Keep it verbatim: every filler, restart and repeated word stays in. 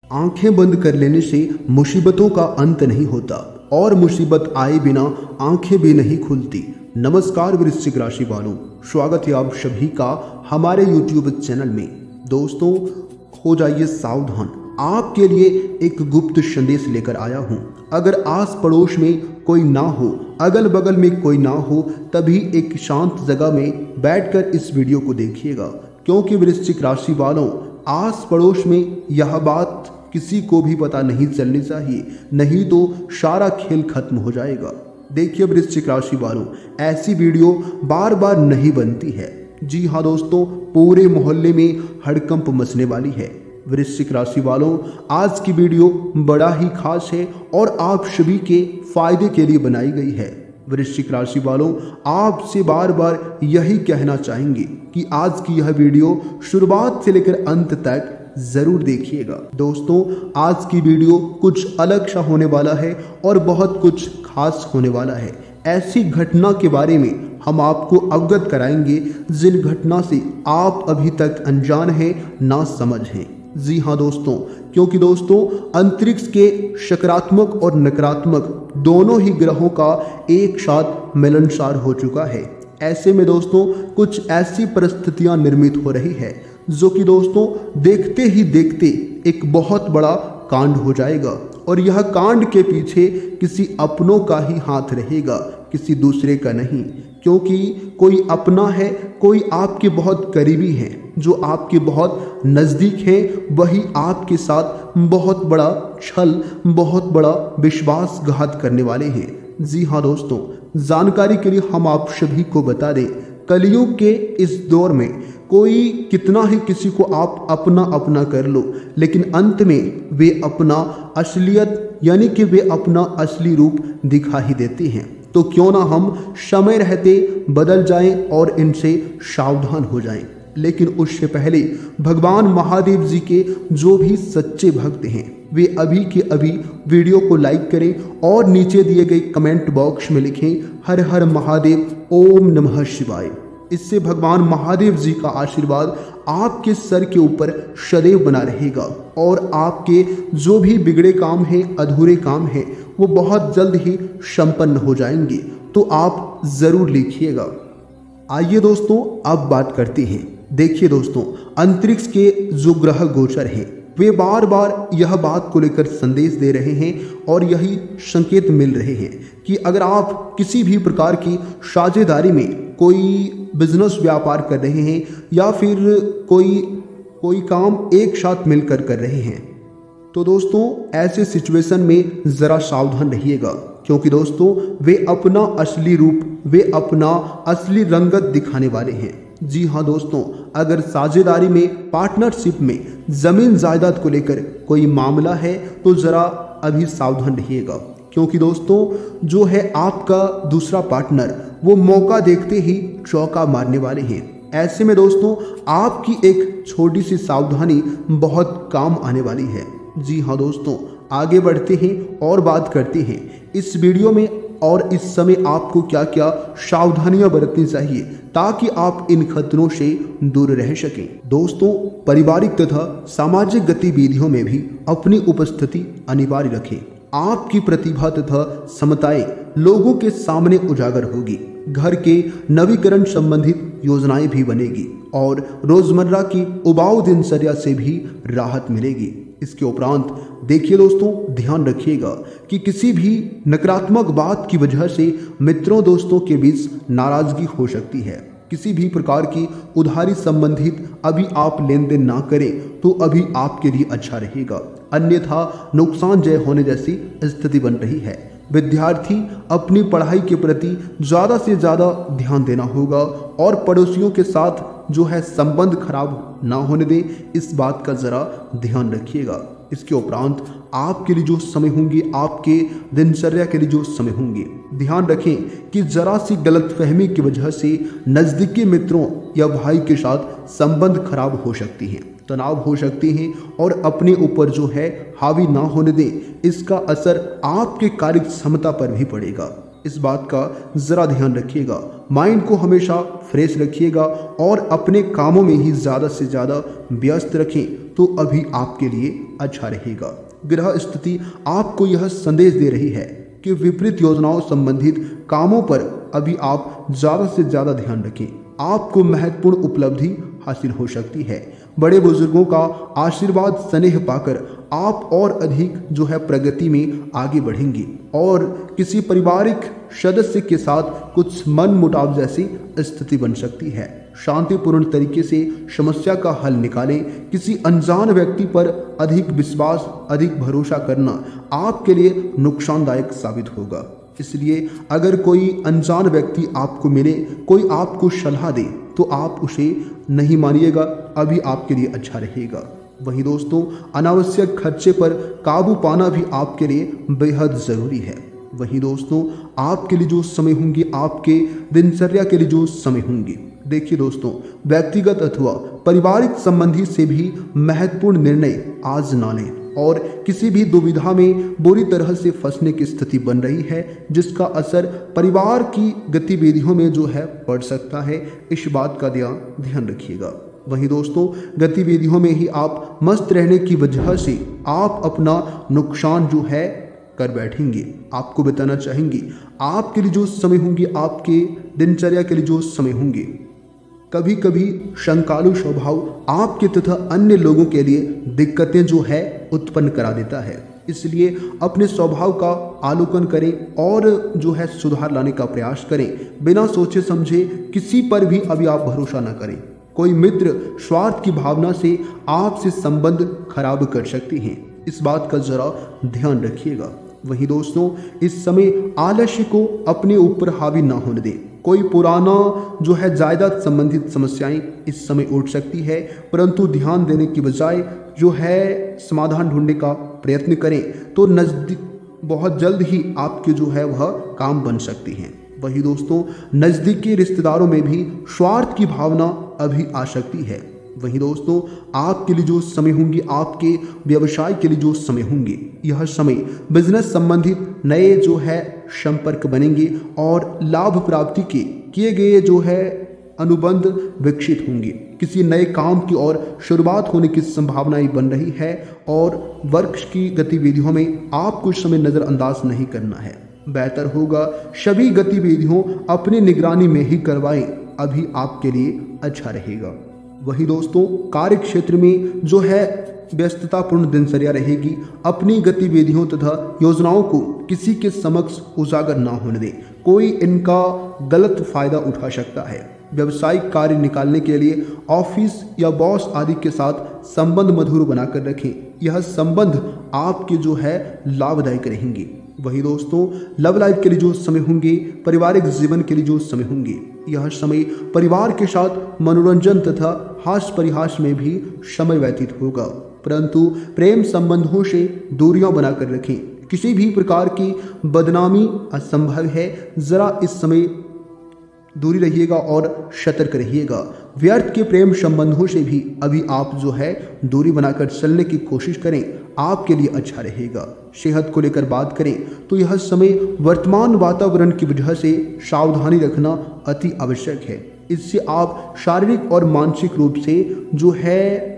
आंखें बंद कर लेने से मुसीबतों का अंत नहीं होता और मुसीबत आए बिना आंखें भी नहीं खुलती। नमस्कार वृश्चिक राशि वालों, स्वागत है आप सभी का हमारे यूट्यूब चैनल में। दोस्तों, हो जाइए सावधान, आपके लिए एक गुप्त संदेश लेकर आया हूं। अगर आस पड़ोस में कोई ना हो, अगल बगल में कोई ना हो, तभी एक शांत जगह में बैठकर इस वीडियो को देखिएगा, क्योंकि वृश्चिक राशि वालों, आस पड़ोस में यह बात किसी को भी पता नहीं चलनी चाहिए, नहीं तो सारा खेल खत्म हो जाएगा। देखिए वृश्चिक राशि वालों, ऐसी वीडियो बार बार नहीं बनती है। जी हाँ दोस्तों, पूरे मोहल्ले में हड़कंप मचने वाली है। वृश्चिक राशि वालों, आज की वीडियो बड़ा ही खास है और आप सभी के फायदे के लिए बनाई गई है। वृश्चिक राशि वालों, आपसे बार बार यही कहना चाहेंगे कि आज की यह वीडियो शुरुआत से लेकर अंत तक जरूर देखिएगा। दोस्तों, आज की वीडियो कुछ अलग सा होने वाला है और बहुत कुछ खास होने वाला है। ऐसी घटना के बारे में हम आपको अवगत कराएंगे जिन घटना से आप अभी तक अनजान हैं, ना समझ हैं। जी हाँ दोस्तों, क्योंकि दोस्तों अंतरिक्ष के सकारात्मक और नकारात्मक दोनों ही ग्रहों का एक साथ मिलनसार हो चुका है। ऐसे में दोस्तों कुछ ऐसी परिस्थितियां निर्मित हो रही है जो कि दोस्तों देखते ही देखते एक बहुत बड़ा कांड हो जाएगा, और यह कांड के पीछे किसी अपनों का ही हाथ रहेगा, किसी दूसरे का नहीं। क्योंकि कोई अपना है, कोई आपके बहुत करीबी हैं, जो आपके बहुत नज़दीक हैं, वही आपके साथ बहुत बड़ा छल, बहुत बड़ा विश्वासघात करने वाले हैं। जी हाँ दोस्तों, जानकारी के लिए हम आप सभी को बता दें, कलयुग के इस दौर में कोई कितना ही किसी को आप अपना अपना कर लो, लेकिन अंत में वे अपना असलियत यानी कि वे अपना असली रूप दिखा ही देते हैं। तो क्यों ना हम समय रहते बदल जाएं और इनसे सावधान हो जाएं। लेकिन उससे पहले भगवान महादेव जी के जो भी सच्चे भक्त हैं, वे अभी के अभी वीडियो को लाइक करें और नीचे दिए गए कमेंट बॉक्स में लिखें हर हर महादेव, ओम नमः शिवाय। इससे भगवान महादेव जी का आशीर्वाद आपके सर के ऊपर सदैव बना रहेगा और आपके जो भी बिगड़े काम हैं, अधूरे काम हैं, वो बहुत जल्द ही संपन्न हो जाएंगे। तो आप जरूर लिखिएगा। आइए दोस्तों, अब बात करते हैं। देखिए दोस्तों, अंतरिक्ष के जो ग्रह गोचर हैं, वे बार बार यह बात को लेकर संदेश दे रहे हैं और यही संकेत मिल रहे हैं कि अगर आप किसी भी प्रकार की साझेदारी में कोई बिजनेस व्यापार कर रहे हैं या फिर कोई कोई काम एक साथ मिलकर कर रहे हैं, तो दोस्तों ऐसे सिचुएशन में ज़रा सावधान रहिएगा, क्योंकि दोस्तों वे अपना असली रूप, वे अपना असली रंगत दिखाने वाले हैं। जी हाँ दोस्तों, अगर साझेदारी में, पार्टनरशिप में, ज़मीन जायदाद को लेकर कोई मामला है तो ज़रा अभी सावधान रहिएगा, क्योंकि दोस्तों जो है आपका दूसरा पार्टनर, वो मौका देखते ही चौका मारने वाले हैं। ऐसे में दोस्तों आपकी एक छोटी सी सावधानी बहुत काम आने वाली है। जी हाँ दोस्तों, आगे बढ़ते हैं और बात करते हैं इस वीडियो में और इस समय आपको क्या क्या सावधानियां बरतनी चाहिए ताकि आप इन खतरों से दूर रह सकें। दोस्तों, पारिवारिक तथा सामाजिक गतिविधियों में भी अपनी उपस्थिति अनिवार्य रखें। आपकी प्रतिभा तथा क्षमताएं लोगों के सामने उजागर होगी। घर के नवीकरण संबंधित योजनाएं भी बनेगी और रोजमर्रा की उबाऊ दिनचर्या से भी राहत मिलेगी। इसके उपरांत देखिए दोस्तों, ध्यान रखिएगा कि किसी भी नकारात्मक बात की वजह से मित्रों दोस्तों के बीच नाराजगी हो सकती है। किसी भी प्रकार की उधारी संबंधित अभी आप लेन देन ना करें तो अभी आपके लिए अच्छा रहेगा, अन्यथा नुकसान जय होने जैसी स्थिति बन रही है। विद्यार्थी अपनी पढ़ाई के प्रति ज़्यादा से ज़्यादा ध्यान देना होगा और पड़ोसियों के साथ जो है संबंध खराब ना होने दें, इस बात का ज़रा ध्यान रखिएगा। इसके उपरांत आपके लिए जो समय होंगे, आपके दिनचर्या के लिए जो समय होंगे, ध्यान रखें कि ज़रा सी गलतफहमी की वजह से नज़दीकी मित्रों या भाई के साथ संबंध खराब हो सकती हैं, तनाव हो सकते हैं और अपने ऊपर जो है हावी ना होने दें। इसका असर आपके कार्य क्षमता पर भी पड़ेगा। इस बात का ज़रा ध्यान रखिएगा। माइंड को हमेशा फ्रेश रखिएगा और अपने कामों में ही ज़्यादा से ज़्यादा व्यस्त रखें, तो अभी आपके लिए अच्छा रहेगा। ग्रह स्थिति आपको यह संदेश दे रही है कि विपरीत योजनाओं संबंधित कामों पर अभी आप ज़्यादा से ज़्यादा ध्यान रखें। आपको महत्वपूर्ण उपलब्धि हासिल हो सकती है। बड़े बुजुर्गों का आशीर्वाद स्नेह पाकर आप और अधिक जो है प्रगति में आगे बढ़ेंगे और किसी पारिवारिक सदस्य के साथ कुछ मन मुटाव जैसी स्थिति बन सकती है। शांतिपूर्ण तरीके से समस्या का हल निकालें। किसी अनजान व्यक्ति पर अधिक विश्वास अधिक भरोसा करना आपके लिए नुकसानदायक साबित होगा। इसलिए अगर कोई अनजान व्यक्ति आपको मिले, कोई आपको सलाह दे तो आप उसे नहीं मानिएगा, अभी आपके लिए अच्छा रहेगा। वहीं दोस्तों, अनावश्यक खर्चे पर काबू पाना भी आपके लिए बेहद ज़रूरी है। वहीं दोस्तों, आपके लिए जो समय होंगे, आपके दिनचर्या के लिए जो समय होंगे, देखिए दोस्तों, व्यक्तिगत अथवा पारिवारिक संबंधी से भी महत्वपूर्ण निर्णय आज ना लें और किसी भी दुविधा में बुरी तरह से फंसने की स्थिति बन रही है जिसका असर परिवार की गतिविधियों में जो है पड़ सकता है। इस बात का ध्यान ध्यान रखिएगा। वहीं दोस्तों, गतिविधियों में ही आप मस्त रहने की वजह से आप अपना नुकसान जो है कर बैठेंगे। आपको बताना चाहेंगे, आपके लिए जो समय होंगे, आपके दिनचर्या के लिए जो समय होंगे, कभी कभी शंकालु स्वभाव आपके तथा अन्य लोगों के लिए दिक्कतें जो है उत्पन्न करा देता है। इसलिए अपने स्वभाव का आलोकन करें और जो है सुधार लाने का प्रयास करें। बिना सोचे समझे किसी पर भी अभी आप भरोसा ना करें। कोई मित्र स्वार्थ की भावना से आपसे संबंध खराब कर सकते हैं, इस बात का जरा ध्यान रखिएगा। वहीं दोस्तों, इस समय आलस्य को अपने ऊपर हावी ना होने दें। कोई पुराना जो है जायदाद संबंधित समस्याएं इस समय उठ सकती है, परंतु ध्यान देने की बजाय जो है समाधान ढूंढने का प्रयत्न करें तो नज़दीक बहुत जल्द ही आपके जो है वह काम बन सकती हैं। वही दोस्तों, नज़दीकी रिश्तेदारों में भी स्वार्थ की भावना अभी आ सकती है। वहीं दोस्तों, आपके लिए जो समय होंगे, आपके व्यवसाय के लिए जो समय होंगे, यह समय बिजनेस संबंधित नए जो है संपर्क बनेंगे और लाभ प्राप्ति के किए गए जो है अनुबंध विकसित होंगे। किसी नए काम की ओर शुरुआत होने की संभावनाएं बन रही है और वर्क की गतिविधियों में आपको समय नज़रअंदाज नहीं करना है। बेहतर होगा सभी गतिविधियों अपनी निगरानी में ही करवाएं, अभी आपके लिए अच्छा रहेगा। वही दोस्तों, कार्य क्षेत्र में जो है व्यस्ततापूर्ण दिनचर्या रहेगी। अपनी गतिविधियों तथा योजनाओं को किसी के समक्ष उजागर ना होने दें, कोई इनका गलत फायदा उठा सकता है। व्यवसायिक कार्य निकालने के लिए ऑफिस या बॉस आदि के साथ संबंध मधुर बनाकर रखें, यह संबंध आपके जो है लाभदायक रहेंगे। वही दोस्तों, लव लाइफ के लिए जो समय होंगे, पारिवारिक जीवन के लिए जो समय होंगे, यह समय परिवार के साथ मनोरंजन तथा हास्य परिहास में भी समय व्यतीत होगा, परंतु प्रेम संबंधों से दूरियां बनाकर रखें। किसी भी प्रकार की बदनामी असंभव है, जरा इस समय दूरी रहिएगा और सतर्क रहिएगा। व्यर्थ के प्रेम संबंधों से भी अभी आप जो है दूरी बनाकर चलने की कोशिश करें, आपके लिए अच्छा रहेगा। सेहत को लेकर बात करें तो यह समय वर्तमान वातावरण की वजह से सावधानी रखना अति आवश्यक है। इससे आप शारीरिक और मानसिक रूप से जो है